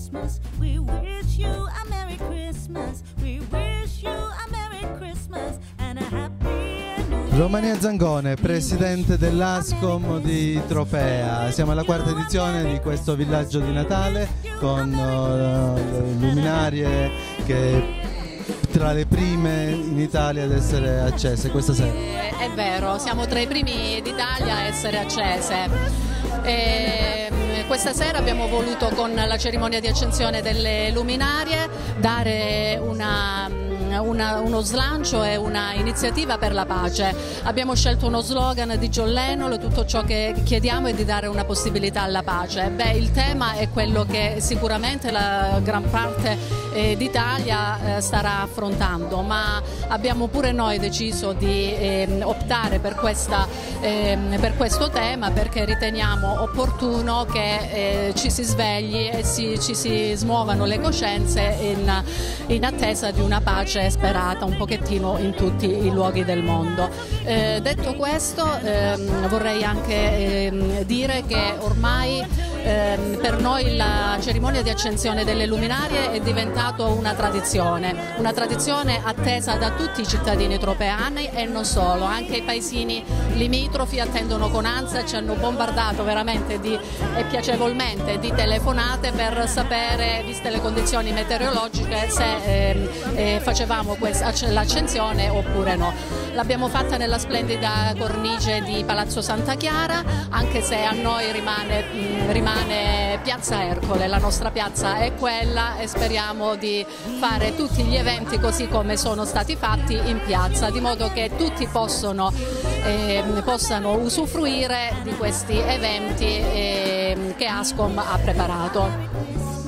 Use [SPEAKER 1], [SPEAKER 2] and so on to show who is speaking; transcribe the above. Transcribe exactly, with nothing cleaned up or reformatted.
[SPEAKER 1] Christmas. We wish you a Merry Christmas. We wish you a Merry Christmas and a Happy New Year.
[SPEAKER 2] Romania Zangone, presidente dell'Ascom di Tropea. Siamo alla quarta edizione di questo villaggio di Natale con uh, le luminarie che tra le prime in Italia ad essere accese questa sera.
[SPEAKER 3] È vero, siamo tra i primi d'Italia a essere accese. E questa sera abbiamo voluto, con la cerimonia di accensione delle luminarie, dare una, una, uno slancio e una iniziativa per la pace. Abbiamo scelto uno slogan di John Lennon: tutto ciò che chiediamo è di dare una possibilità alla pace. Beh, il tema è quello che sicuramente la gran parte eh, d'Italia eh, starà affrontando, ma abbiamo pure noi deciso di eh, optare per, questa, eh, per questo tema, perché riteniamo opportuno che eh, ci si svegli e si, ci si smuovano le coscienze in, in attesa di una pace sperata un pochettino in tutti i luoghi del mondo. Eh, detto questo, ehm, vorrei anche ehm, dire che ormai ehm, per noi la cerimonia di accensione delle luminarie è diventata una tradizione, una tradizione attesa da tutti i cittadini tropeani e non solo, anche i paesini limitrofi attendono con ansia, ci hanno bombardato veramente di, e piacevolmente di telefonate per sapere, viste le condizioni meteorologiche, se eh, eh, facevamo l'accensione oppure no. L'abbiamo fatta nella splendida cornice di Palazzo Santa Chiara, anche se a noi rimane, mh, rimane Piazza Ercole, la nostra piazza è quella, e speriamo di fare tutti gli eventi così come sono stati fatti in piazza, di modo che tutti possono, eh, possano usufruire di questi eventi eh, che Ascom ha preparato.